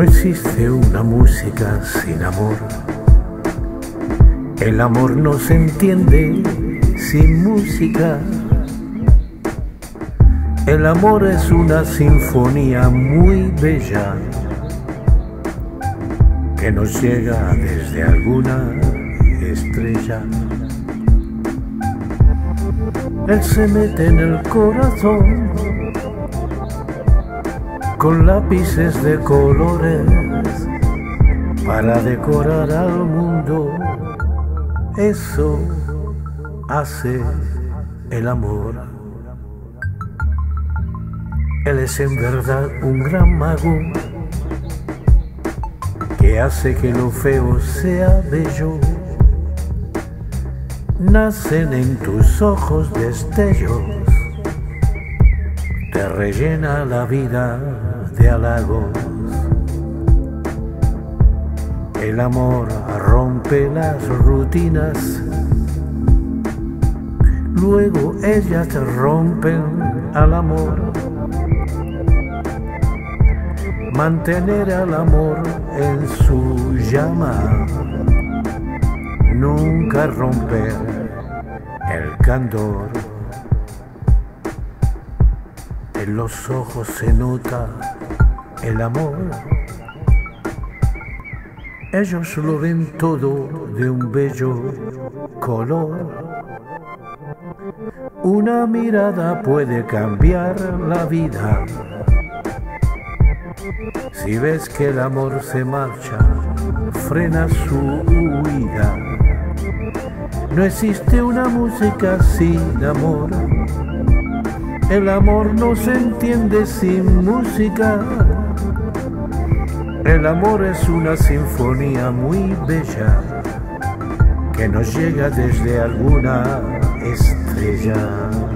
existe una música sin amor. El amor no se entiende sin música. El amor es una sinfonía muy bella que nos llega desde alguna estrella. Él se mete en el corazón con lápices de colores para decorar al mundo. Eso hace el amor. Él es en verdad un gran mago que hace que lo feo sea bello. Nacen en tus ojos destellos, te rellena la vida de halagos. El amor rompe las rutinas, luego ellas rompen al amor. Mantener al amor en su llama, nunca romper el candor. En los ojos se nota el amor. Ellos lo ven todo de un bello color. Una mirada puede cambiar la vida. Si ves que el amor se marcha, frena su huida. No existe una música sin amor. El amor no se entiende sin música. El amor es una sinfonía muy bella que nos llega desde alguna estrella.